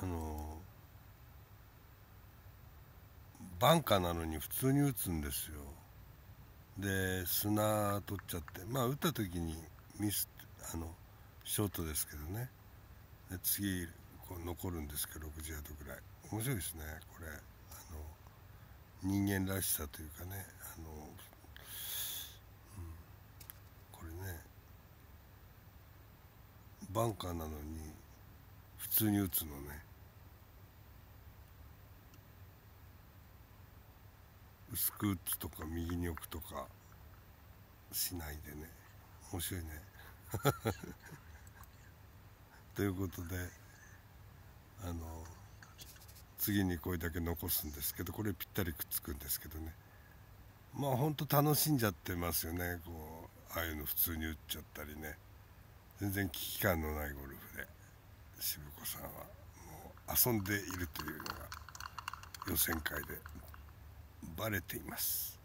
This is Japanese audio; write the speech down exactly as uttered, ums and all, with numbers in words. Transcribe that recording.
あのバンカーなのに普通に打つんですよ。で砂取っちゃって、まあ打った時にミスあのショートですけどね。で次こう残るんですけどろくじゅうヤードぐらい。面白いですねこれ。あの人間らしさというかね、あの、うん、これねバンカーなのに普通に打つのね。薄く打つとか右に置くとかしないでね。面白いねということで、あの次にこれだけ残すんですけど、これぴったりくっつくんですけどね。まあほんと楽しんじゃってますよね。こうああいうの普通に打っちゃったりね。全然危機感のないゴルフで渋子さんはもう遊んでいるというのが予選会でバレています。